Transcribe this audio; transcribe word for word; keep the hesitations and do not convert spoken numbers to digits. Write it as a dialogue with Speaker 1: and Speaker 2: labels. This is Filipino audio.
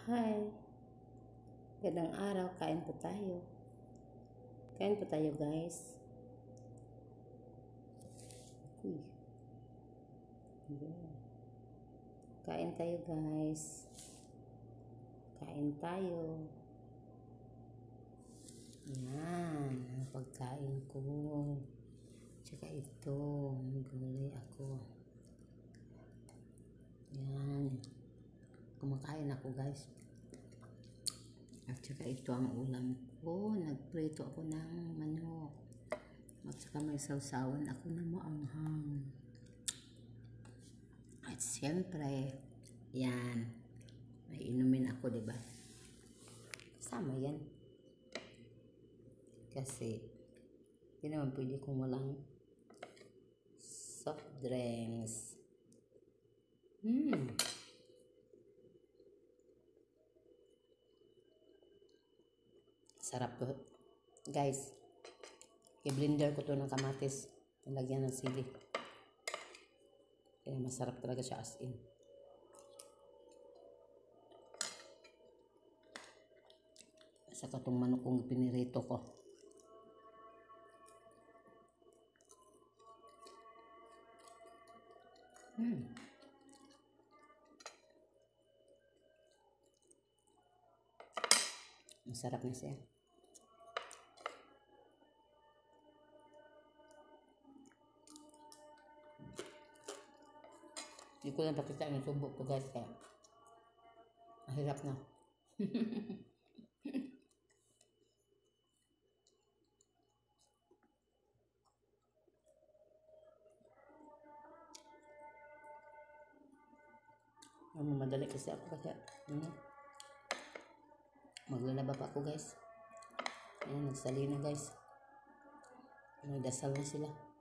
Speaker 1: Hi, gandang araw, kain po tayo. Kain po tayo guys. Uy. Yeah. Kain tayo guys. Kain tayo. Yan, ang pagkain ko. Tsaka ito, may gulay ako. Yan. Kumakain ako guys. At saka ito ang ulam ko. Nagprito ako ng manok. At saka may sausawan ako na maanghang. At siyempre, yan. May inumin ako, diba? Kasama yan. Kasi, hindi naman pwede kung walang soft drinks. Hmm. Sarap to. Guys, i-blender ko to ng kamatis. Nilagyan ng sili. Kaya masarap talaga siya as in. Saka itong manok kong pinirito ko. Hmm. Masarap na siya. Hindi ko lang pakita yung subo ko guys, kaya mahirap na. Ang madali kasi ako kasi ano, maglalaba pa ako guys. Ayan, nagsali na guys. May dasal na sila.